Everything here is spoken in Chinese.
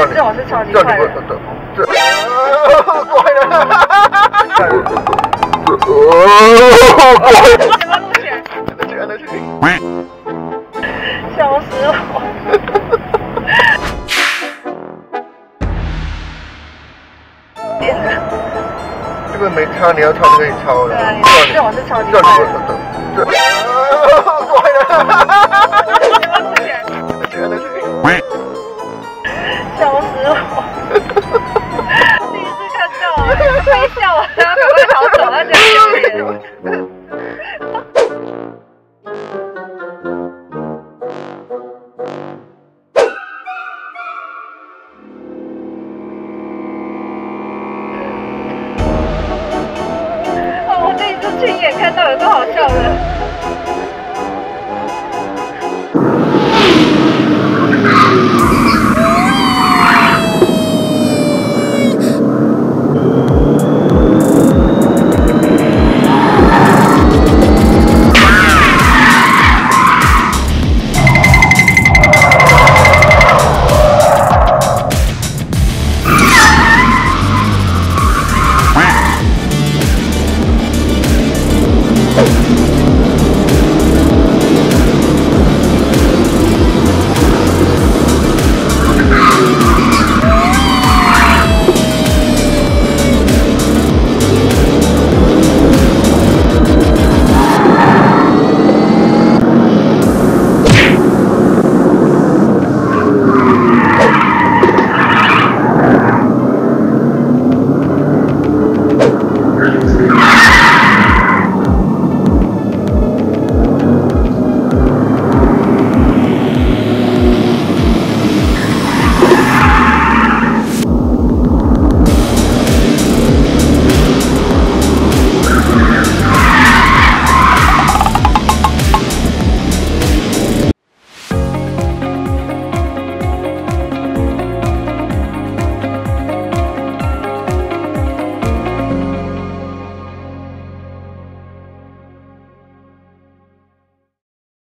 这种是超级快的。 过来了！ 什么路线？笑死我！天哪！ 这个没抄，你要抄就可以抄了。 对，这种是超级快的。 过来了！ 什么路线？笑死我！第一次看到，飞笑了，然后赶快逃走，他觉得丢脸。哦，我第一次亲眼看到，有多好笑的。